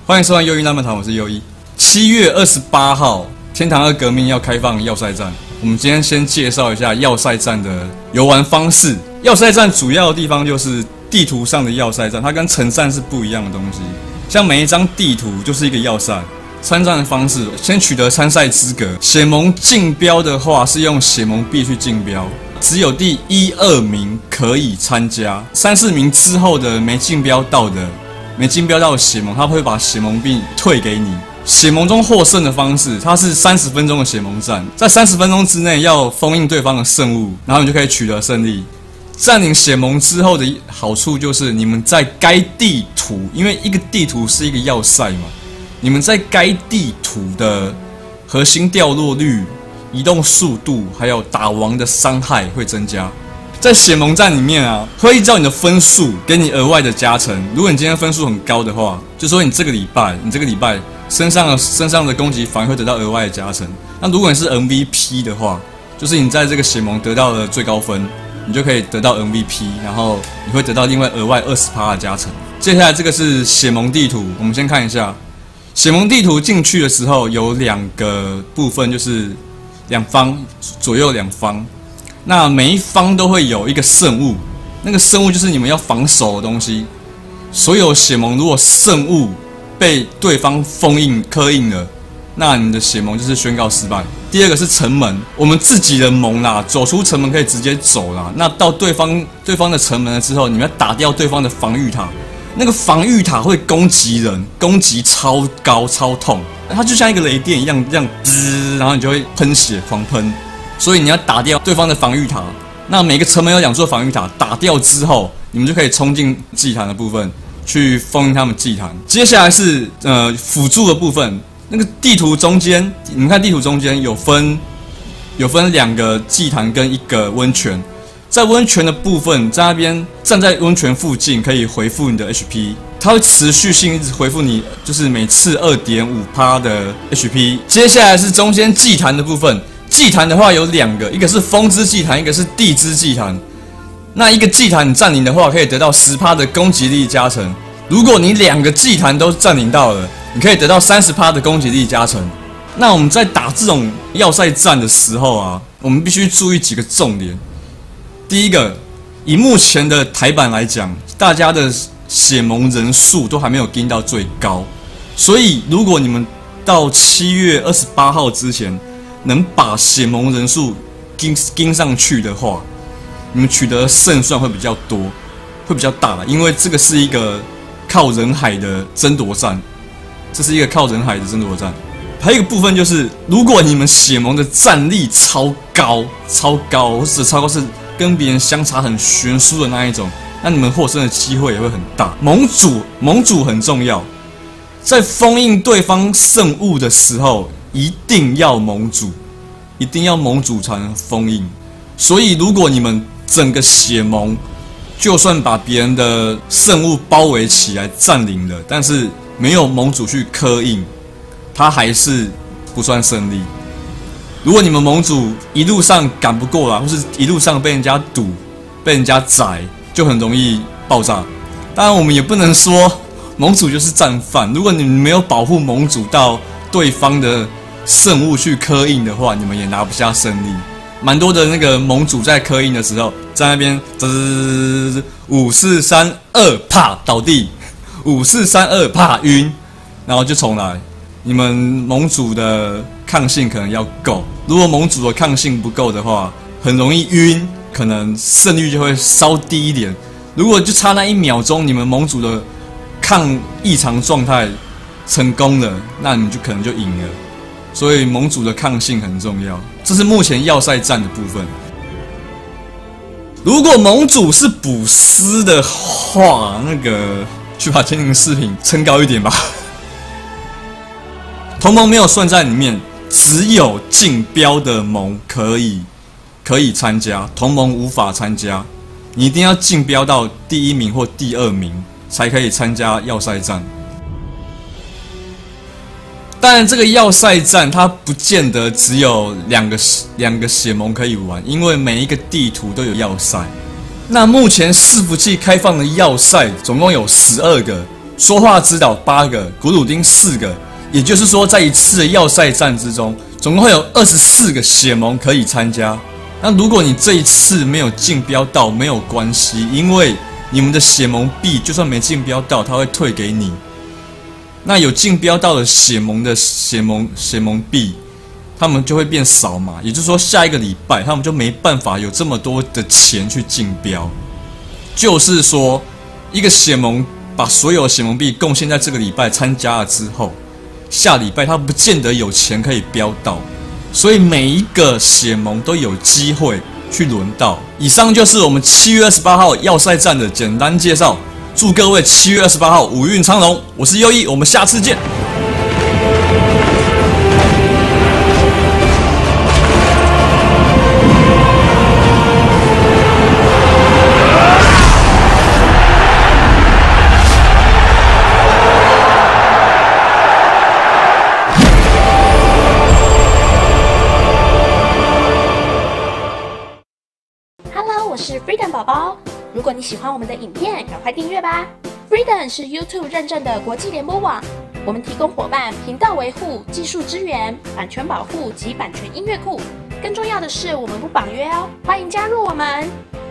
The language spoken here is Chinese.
欢迎收看右一那么谈，我是右一。7月28号，天堂2革命要开放要塞站。我们今天先介绍一下要塞站的游玩方式。要塞站主要的地方就是地图上的要塞站，它跟城站是不一样的东西。像每一张地图就是一个要塞。参战的方式，先取得参赛资格。血盟竞标的话是用血盟币去竞标，只有第1、2名可以参加，3、4名之后的没竞标到的血盟，他会把血盟币退给你。血盟中获胜的方式，它是30分钟的血盟战，在30分钟之内要封印对方的圣物，然后你就可以取得胜利。占领血盟之后的好处就是，你们在该地图，因为一个地图是一个要塞嘛，你们在该地图的核心掉落率、移动速度，还有打王的伤害会增加。在血盟战里面啊，会依照你的分数给你额外的加成。如果你今天分数很高的话，就说你这个礼拜身上的攻击反而会得到额外的加成。那如果你是 MVP 的话，就是你在这个血盟得到的最高分，你就可以得到 MVP， 然后你会得到另外额外20%的加成。接下来这个是血盟地图，我们先看一下血盟地图进去的时候有2个部分，就是左右两方。那每一方都会有一个圣物，那个圣物就是你们要防守的东西。所有血盟如果圣物被对方封印刻印了，那你的血盟就是宣告失败。第二个是城门，我们自己的盟啦，走出城门可以直接走啦。那到对方的城门了之后，你们要打掉对方的防御塔，那个防御塔会攻击人，攻击超高超痛，它就像一个雷电一样，这样滋，然后你就会喷血狂喷。所以你要打掉对方的防御塔，那每个城门有2座防御塔，打掉之后，你们就可以冲进祭坛的部分去封印他们祭坛。接下来是辅助的部分，那个地图中间，你们看地图中间有分2个祭坛跟1个温泉，在温泉的部分，在那边站在温泉附近可以回复你的 HP， 它会持续性一直回复你，就是每次 2.5% 的 HP。接下来是中间祭坛的部分。祭坛的话有2个，一个是风之祭坛，一个是地之祭坛。那一个祭坛你占领的话，可以得到10%的攻击力加成。如果你2个祭坛都占领到了，你可以得到30%的攻击力加成。那我们在打这种要塞战的时候啊，我们必须注意几个重点。第一个，以目前的台版来讲，大家的血盟人数都还没有跟到最高，所以如果你们到7月28号之前能把血盟人数跟上去的话，你们取得胜算会比较多，会比较大了。因为这个是一个靠人海的争夺战，还有一个部分就是，如果你们血盟的战力超高，或者超高是跟别人相差很悬殊的那一种，那你们获胜的机会也会很大。盟主很重要，在封印对方圣物的时候，一定要盟主才能封印。所以如果你们整个血盟就算把别人的圣物包围起来占领了，但是没有盟主去刻印，他还是不算胜利。如果你们盟主一路上赶不过来，或是一路上被人家堵、被人家宰，就很容易爆炸。当然我们也不能说盟主就是战犯，如果你们没有保护盟主到对方的圣物去刻印的话，你们也拿不下胜利。蛮多的那个盟主在刻印的时候，在那边5、4、3、2，啪倒地，5、4、3、2，啪晕，然后就重来。你们盟主的抗性可能要够，如果盟主的抗性不够的话，很容易晕，可能胜率就会稍低一点。如果就差那1秒钟，你们盟主的抗异常状态成功了，那你就可能就赢了。所以盟主的抗性很重要，这是目前要塞战的部分。如果盟主是补师的话，那个去把天庭饰品撑高一点吧。同盟没有算在里面，只有竞标的盟可以参加，同盟无法参加。你一定要竞标到第1名或第2名才可以参加要塞战。当然，这个要塞战它不见得只有两个血盟可以玩，因为每一个地图都有要塞。那目前伺服器开放的要塞总共有12个， 说话之岛8个，古鲁丁4个，也就是说，在一次的要塞战之中，总共会有24个血盟可以参加。那如果你这一次没有竞标到，没有关系，因为你们的血盟币就算没竞标到，它会退给你。那有竞标到的血盟币，他们就会变少嘛，也就是说下一个礼拜他们就没办法有这么多的钱去竞标。就是说，一个血盟把所有的血盟币贡献在这个礼拜参加了之后，下礼拜他不见得有钱可以标到。所以每一个血盟都有机会去轮到。以上就是我们7月28号要塞战的简单介绍。祝各位7月28号五运昌隆！我是优一，我们下次见。 我是 Freedom 宝宝，如果你喜欢我们的影片，赶快订阅吧。Freedom 是 YouTube 认证的国际联播网，我们提供伙伴频道维护、技术支援、版权保护及版权音乐库。更重要的是，我们不绑约哦，欢迎加入我们。